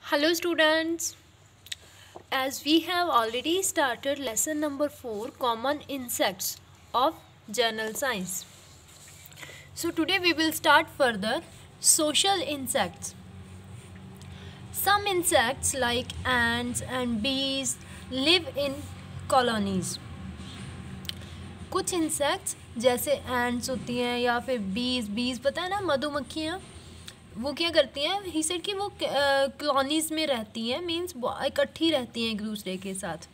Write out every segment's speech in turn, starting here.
Hello students, as we have already started lesson number 4 common insects of general science. So today we will start further social insects. Some insects like ants and bees live in colonies. कुछ insects जैसे ants होती हैं या फिर बीज पता है ना मधुमक्खियाँ, वो क्या करती हैं ही सेड कि वो कॉलोनीज़ में रहती हैं, मीन्स इकट्ठी रहती हैं एक दूसरे के साथ.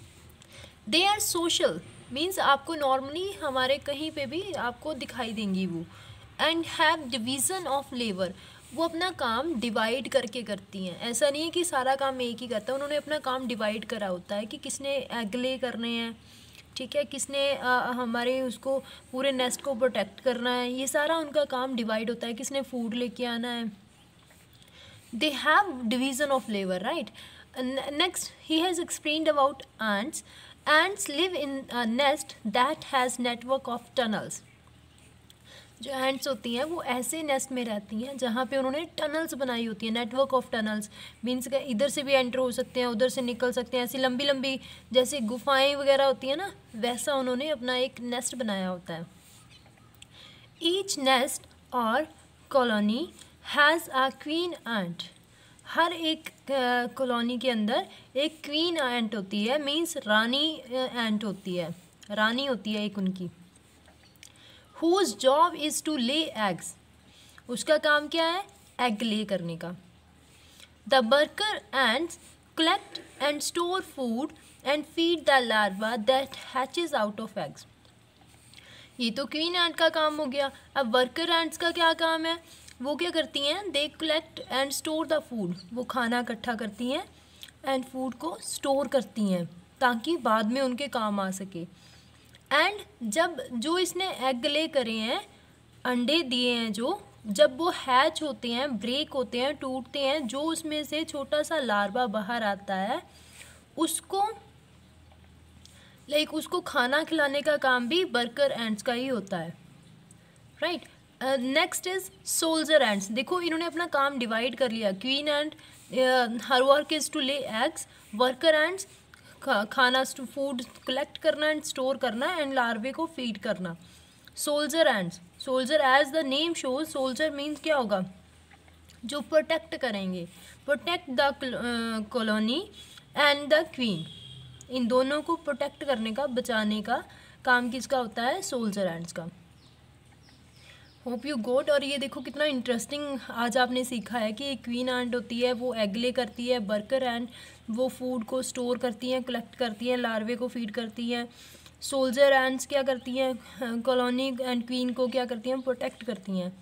दे आर सोशल मीन्स आपको नॉर्मली हमारे कहीं पे भी आपको दिखाई देंगी वो. And have division of labour, वो अपना काम डिवाइड करके करती हैं. ऐसा नहीं है कि सारा काम एक ही करता है, उन्होंने अपना काम डिवाइड करा होता है कि किसने एग ले करने हैं, ठीक है, किसने हमारे उसको पूरे नेस्ट को प्रोटेक्ट करना है, ये सारा उनका काम डिवाइड होता है. किसने फूड लेके आना है. They have division of labour, right. Next he has explained about ants. Ants live in a nest that has network of tunnels. जो एंट्स होती हैं वो ऐसे नेस्ट में रहती हैं जहाँ पे उन्होंने टनल्स बनाई होती है. नेटवर्क ऑफ टनल्स मीन्स का इधर से भी एंटर हो सकते हैं, उधर से निकल सकते हैं. ऐसी लंबी लंबी जैसे गुफाएं वगैरह होती हैं ना, वैसा उन्होंने अपना एक नेस्ट बनाया होता है. ईच नेस्ट और colony has a queen ant. हर एक कॉलोनी के अंदर एक क्वीन एंट होती है, मीन्स रानी एंट होती है, रानी होती है एक उनकी. Whose job is to lay eggs. उसका काम क्या है, एग ले करने का. The worker ants collect and store food and feed the larva that hatches out of eggs. ये तो क्वीन एंट का काम हो गया. अब वर्कर एंट्स का क्या काम है, वो क्या करती हैं, they collect and store the food. वो खाना इकट्ठा करती हैं एंड फूड को स्टोर करती हैं ताकि बाद में उनके काम आ सके. एंड जब जो इसने एग ले करे हैं, अंडे दिए हैं, जो जब वो हैच होते हैं, ब्रेक होते हैं, टूटते हैं, जो उसमें से छोटा सा लार्वा बाहर आता है, उसको उसको खाना खिलाने का काम भी वर्कर एंट्स का ही होता है, right. Next is soldier ants. देखो इन्होंने अपना काम डिवाइड कर लिया. Queen ant her work is to lay eggs. Worker ants खाना फूड कलेक्ट करना एंड स्टोर करना एंड लार्वे को फीड करना. Soldier ants, soldier as the name shows, soldier means क्या होगा, जो प्रोटेक्ट करेंगे, protect the colony and the queen. इन दोनों को प्रोटेक्ट करने का, बचाने का काम किसका होता है, सोल्जर एंड्स का. Hope you got. और ये देखो कितना इंटरेस्टिंग आज आपने सीखा है कि एक क्वीन एंट होती है, वो एग ले करती है. वर्कर एंट वो फूड को स्टोर करती हैं, कलेक्ट करती हैं, लार्वे को फीड करती हैं. सोल्जर एंट्स क्या करती हैं, कॉलोनी एंड क्वीन को क्या करती हैं, प्रोटेक्ट करती हैं.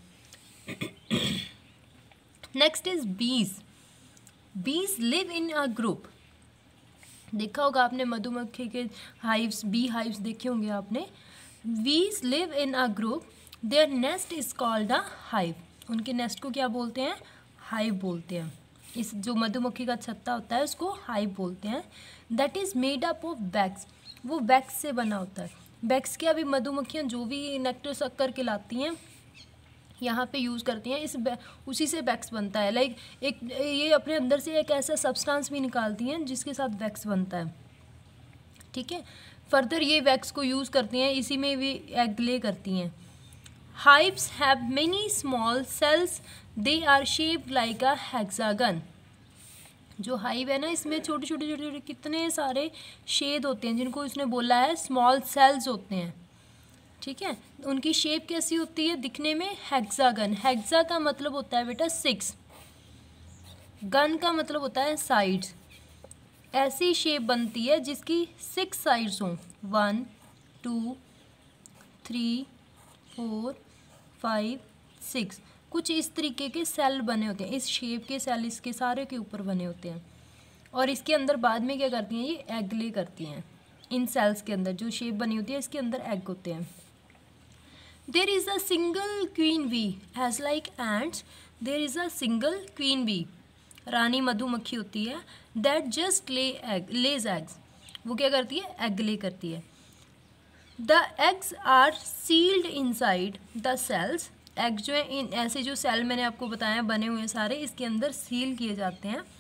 नेक्स्ट इज बीज. बीज लिव इन अ ग्रुप. देखा होगा आपने मधुमक्खी के हाइव्स, बी हाइव्स देखे होंगे आपने. Bees live in a group. Their nest is called a hive. उनके नेस्ट को क्या बोलते हैं, हाइव बोलते हैं. इस जो मधुमक्खी का छत्ता होता है उसको हाइव बोलते हैं. That is made up of wax. वो वैक्स से बना होता है. वैक्स क्या, अभी मधुमक्खियाँ जो भी नेक्टर शक्कर के लाती हैं यहाँ पे यूज़ करती हैं, उसी से वैक्स बनता है. लाइक एक ये अपने अंदर से एक ऐसा सब्सटेंस भी निकालती हैं जिसके साथ वैक्स बनता है, ठीक है. फर्दर ये वैक्स को यूज़ करती हैं, इसी में भी एग ले करती हैं. Hives have many small cells. They are shaped like a hexagon. जो हाइव है ना, इसमें छोटे छोटे छोटे छोटे कितने सारे शेड होते हैं, जिनको इसने बोला है स्मॉल सेल्स होते हैं, ठीक है. उनकी शेप कैसी होती है दिखने में, हेक्सागन. हेक्सा का मतलब होता है बेटा 6, गन का मतलब होता है साइड्स. ऐसी शेप बनती है जिसकी 6 साइड्स हों. 1 2 3 4 5 6. कुछ इस तरीके के सेल बने होते हैं, इस शेप के सेल इसके सारे के ऊपर बने होते हैं. और इसके अंदर बाद में क्या करती हैं, ये एग ले करती हैं. इन सेल्स के अंदर जो शेप बनी होती है, इसके अंदर एग होते हैं. There is a single queen bee. As like ants there is a single queen bee. रानी मधुमक्खी होती है. That just lays eggs. वो क्या करती है, एग ले करती है. The eggs are sealed inside the cells. Egg जो है इन ऐसे जो सेल मैंने आपको बताया बने हुए सारे, इसके अंदर सील किए जाते हैं.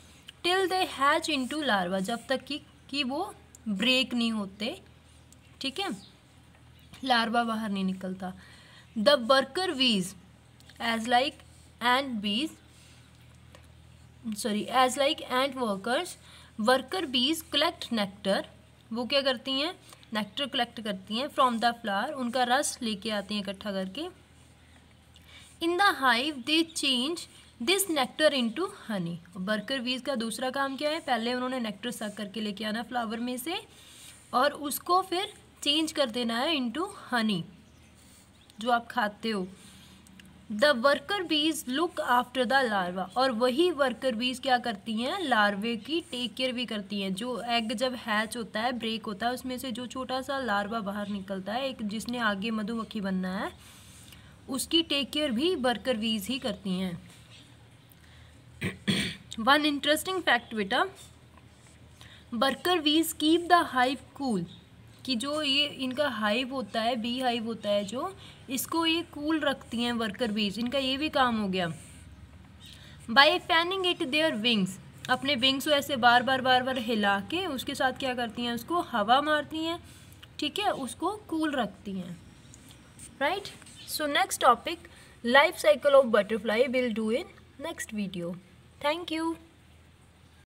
Till they hatch into larva, जब तक कि वो ब्रेक नहीं होते, ठीक है, लार्वा बाहर नहीं निकलता। The worker bees as like and bees as like and workers, worker bees collect nectar, वो क्या करती हैं, नेक्टर कलेक्ट करती हैं फ्रॉम द फ्लावर, उनका रस लेके आती हैं इकट्ठा करके। In the hive they change this nectar into honey, worker bees का दूसरा काम क्या है, पहले उन्होंने नेक्टर सक करके लेके आना फ्लावर में से और उसको फिर चेंज कर देना है इनटू हनी, जो आप खाते हो। The worker bees look after the larva, और वही वर्कर बीज क्या करती हैं, लार्वे की टेक केयर भी करती हैं। जो एग जब हैच होता है, ब्रेक होता है, उसमें से जो छोटा सा लार्वा बाहर निकलता है, एक जिसने आगे मधुमक्खी बनना है, उसकी टेक केयर भी वर्कर बीज ही करती हैं। वन इंटरेस्टिंग फैक्ट बेटा, worker bees keep the hive cool, कि जो ये इनका हाइव होता है, बी हाइव होता है जो, इसको ये कूल रखती हैं वर्कर बीज, इनका ये भी काम हो गया। By fanning it their wings, अपने विंग्स को ऐसे बार बार हिला के उसके साथ क्या करती हैं, उसको हवा मारती हैं, ठीक है, उसको कूल रखती हैं, right. So next topic life cycle of butterfly will do in next video. Thank you.